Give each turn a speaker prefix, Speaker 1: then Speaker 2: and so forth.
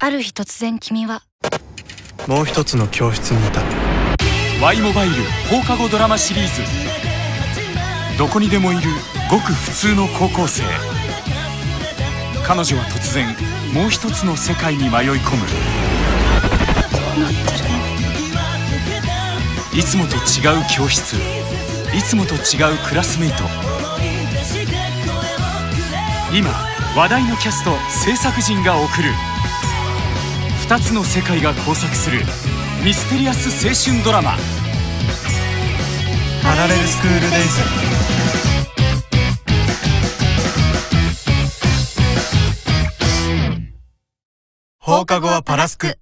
Speaker 1: ある日突然君は
Speaker 2: もう一つの教室にいた。
Speaker 3: Y モバイル放課後ドラマシリーズ。どこにでもいるごく普通の高校生。彼女は突然もう一つの世界に迷い込む。
Speaker 1: どうなってるの？
Speaker 3: いつもと違う教室、いつもと違うクラスメイト。今話題のキャスト制作陣が送る2つの世界が交錯するミステリアス青春ドラマ、
Speaker 2: パラレルスクールデイズ。放課後はパラスク。